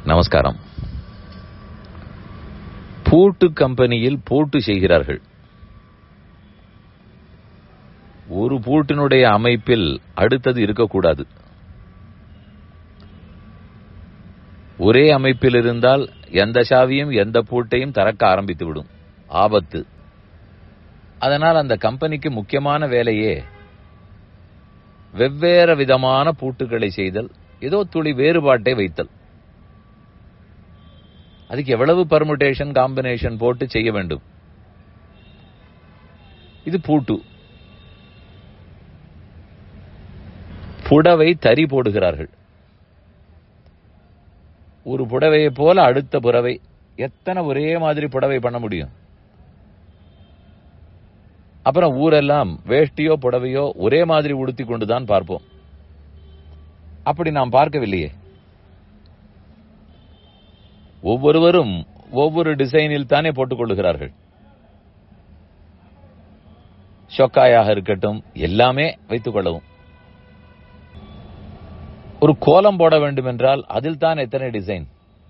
நமஸ்காரம். பூட்டு கம்பெனியில் பூட்டு செய்கிறார்கள். ஒரு பூட்டினுடைய அமைப்பில் அடுத்தது இருக்கக்கூடாது. ஒரே அமைப்பில் இருந்தால் எந்த சாவியும் எந்த பூட்டையும் திறக்க ஆரம்பித்துவிடும். ஆபத்து. அதனால் அந்த கம்பெனிக்கு முக்கியமான வேலையே வெவ்வேறு விதமான பூட்டுகளை செய்தல், ஏதோ துளி வேறுபாட்டை வைத்தல். அதுக்கு எவ்வளவு பர்முடேஷன் காம்பினேஷன் போட்டு செய்ய வேண்டும். இது பூட்டு. புடவை தறி போடுகிறார்கள். ஒரு புடவையை போல அடுத்த புடவை. எத்தனை ஒரே மாதிரி புடவை பண்ண முடியும்? அப்புறம் ஊரெல்லாம் வேஷ்டியோ புடவையோ ஒரே மாதிரி உடுத்தி கொண்டுதான் பார்ப்போம். அப்படி நாம் பார்க்கவில்லையே. ஒவ்வொருவரும் ஒவ்வொரு டிசைனில் தானே போட்டுக் கொள்ளுகிறார்கள். ஷொக்காயாக இருக்கட்டும், எல்லாமே வைத்துக் கொள்ளவும். ஒரு கோலம் போட வேண்டும் என்றால் அதில் தான் எத்தனை டிசைன்.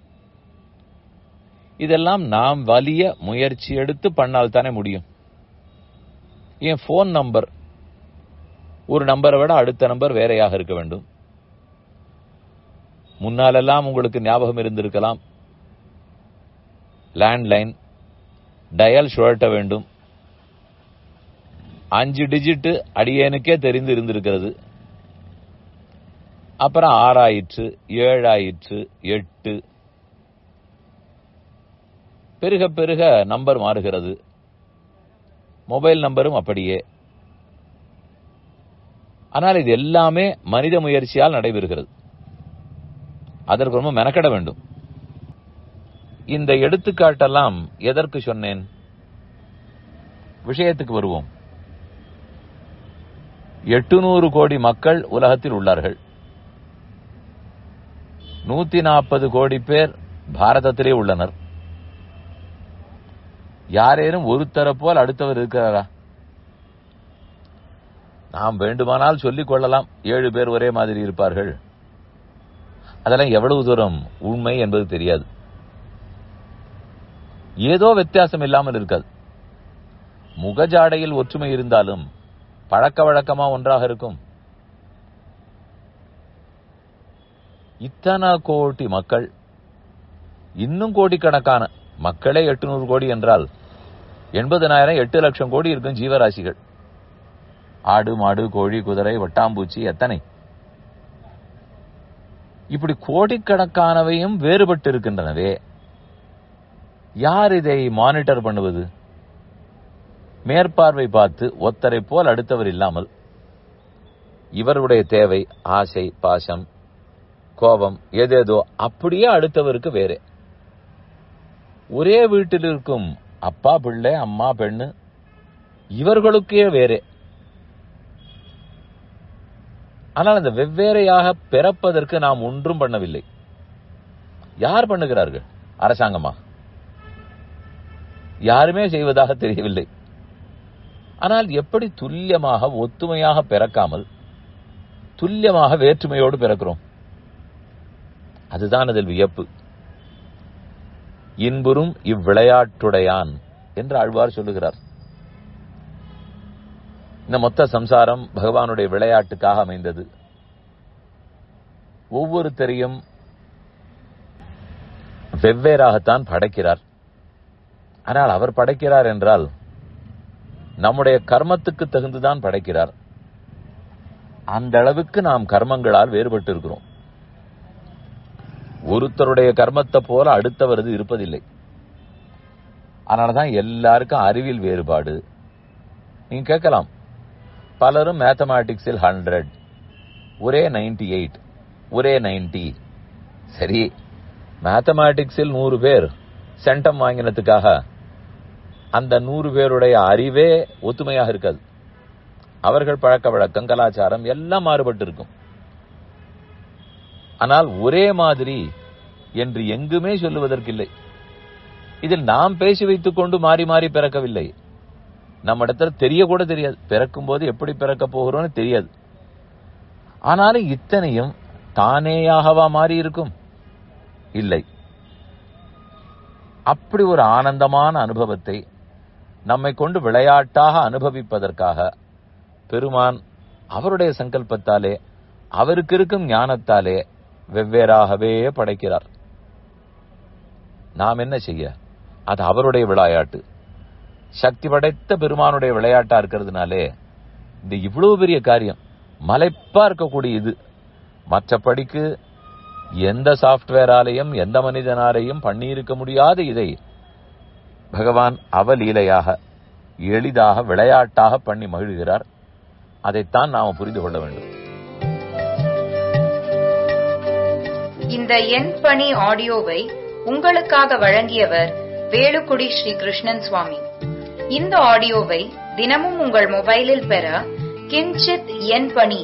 இதெல்லாம் நாம் வலிய முயற்சி எடுத்து பண்ணால் தானே முடியும். என் போன் நம்பர் ஒரு நம்பரை விட அடுத்த நம்பர் வேறையாக இருக்க வேண்டும். முன்னாலெல்லாம் உங்களுக்கு ஞாபகம் இருந்திருக்கலாம், லேண்ட்லைன் டயல் சுழட்ட வேண்டும். 5 டிஜிட் அடியேனுக்கே தெரிந்து இருந்திருக்கிறது. அப்புறம் 6 ஆயிற்று, 7 ஆயிற்று, 8. பெருக பெருக நம்பர் மாறுகிறது. மொபைல் நம்பரும் அப்படியே. ஆனால் இது எல்லாமே மனித முயற்சியால் நடைபெறுகிறது. அதற்கு ரொம்ப மெனக்கட வேண்டும். இந்த எடுத்துக்காட்டெல்லாம் எதற்கு சொன்னேன்? விஷயத்துக்கு வருவோம். 800 கோடி மக்கள் உலகத்தில் உள்ளார்கள். 140 கோடி பேர் பாரதத்திலே உள்ளனர். யாரேனும் ஒருத்தர போல் அடுத்தவர் இருக்கிறாரா? நாம் வேண்டுமானால் சொல்லிக் கொள்ளலாம், 7 பேர் ஒரே மாதிரி இருப்பார்கள். அதெல்லாம் எவ்வளவு தூரம் உண்மை என்பது தெரியாது. ஏதோ வித்தியாசம் இல்லாமல் இருக்காது. முகஜாடையில் ஒற்றுமை இருந்தாலும் பழக்க வழக்கமா ஒன்றாக இருக்கும். இத்தனை கோடி மக்கள், இன்னும் கோடிக்கணக்கான மக்களே 800 கோடி என்றால் 80,000 8 லட்சம் கோடி இருக்கும் ஜீவராசிகள். ஆடு மாடு கோழி குதிரை வட்டாம்பூச்சி எத்தனை. இப்படி கோடிக்கணக்கானவையும் வேறுபட்டு இருக்கின்றனவே. யார் இதை மானிட்டர் பண்ணுவது? மேற்பார்வை பார்த்து ஒத்தரை போல் அடுத்தவர் இல்லாமல் இவருடைய தேவை, ஆசை, பாசம், கோபம் ஏதேதோ அப்படியே அடுத்தவருக்கு வேறே. ஒரே வீட்டில் இருக்கும் அப்பா பிள்ளை அம்மா பெண்ணு இவர்களுக்கே வேறே. ஆனால் அந்த வெவ்வேறையாக பிறப்பதற்கு நாம் ஒன்றும் பண்ணவில்லை. யார் பண்ணுகிறார்கள்? அரசாங்கமா? யாருமே செய்வதாக தெரியவில்லை. ஆனால் எப்படி துல்லியமாக ஒத்துமையாக பிறக்காமல் துல்லியமாக வேற்றுமையோடு பிறக்கிறோம்? அதுதான் அதில் வியப்பு. இன்புறும் இவ்விளையாட்டுடையான் என்று ஆழ்வார் சொல்லுகிறார். இந்த மொத்த சம்சாரம் பகவானுடைய விளையாட்டுக்காக அமைந்தது. ஒவ்வொருத்தரையும் வெவ்வேறாகத்தான் படைக்கிறார். ஆனால் அவர் படைக்கிறார் என்றால் நம்முடைய கர்மத்துக்கு தகுந்துதான் படைக்கிறார். அந்த அளவுக்கு நாம் கர்மங்களால் வேறுபட்டு இருக்கிறோம். ஒருத்தருடைய கர்மத்தை போல அடுத்தவரது இருப்பதில்லை. அதனாலதான் எல்லாருக்கும் அறிவில் வேறுபாடு. நீங்க கேட்கலாம், பலரும் மேத்தமேட்டிக்ஸில் 100, ஒரே 98, ஒரே 90. சரி, மேத்தமேட்டிக்ஸில் 100 பேர் சென்டம் வாங்கினதுக்காக அந்த 100 பேருடைய அறிவே ஒத்துமையாக இருக்காது. அவர்கள் பழக்க வழக்கம், கலாச்சாரம் எல்லாம் மாறுபட்டு இருக்கும். ஆனால் ஒரே மாதிரி என்று எங்குமே சொல்லுவதற்கில்லை. இதில் நாம் பேசி வைத்துக் கொண்டு மாறி மாறி பிறக்கவில்லை. நம்ம இடத்துல தெரிய கூட தெரியாது. பிறக்கும் போது எப்படி பிறக்க போகிறோம்னு தெரியாது. ஆனாலும் இத்தனையும் தானேயாகவா மாறி இருக்கும்? இல்லை. அப்படி ஒரு ஆனந்தமான அனுபவத்தை நம்மை கொண்டு விளையாட்டாக அனுபவிப்பதற்காக பெருமான் அவருடைய சங்கல்பத்தாலே, அவருக்கு இருக்கும் ஞானத்தாலே வெவ்வேறாகவே படைக்கிறார். நாம் என்ன செய்ய? அது அவருடைய விளையாட்டு. சக்தி படைத்த பெருமானுடைய விளையாட்டா இருக்கிறதுனாலே இந்த இவ்வளவு பெரிய காரியம் மலைப்பா இருக்கக்கூடிய இது மற்றபடிக்கு எந்த சாப்ட்வேராலையும் எந்த மனிதனாலையும் பண்ணியிருக்க முடியாத இதை பகவான் அவலீலையாக எளிதாக விளையாட்டாக பண்ணி மகிழ்கிறார். அதைத்தான் நாம் புரிந்து கொள்ள வேண்டும். இந்த என்பணி ஆடியோவை உங்களுக்காக வழங்கியவர் வேலுக்குடி ஸ்ரீ கிருஷ்ணன் சுவாமி. இந்த ஆடியோவை தினமும் உங்கள் மொபைலில் பெற கிஞ்சித் என்பணி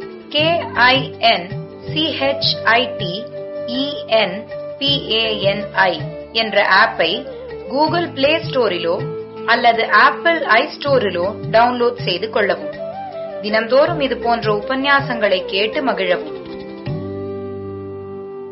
KINCHIT என்ற ஆப்பை கூகுள் பிளே ஸ்டோரிலோ அல்லது ஆப்பிள் ஐஸ்டோரிலோ டவுன்லோட் செய்து கொள்ளவும். தினம்தோறும் இது போன்ற உபன்யாசங்களை கேட்டு மகிழவும்.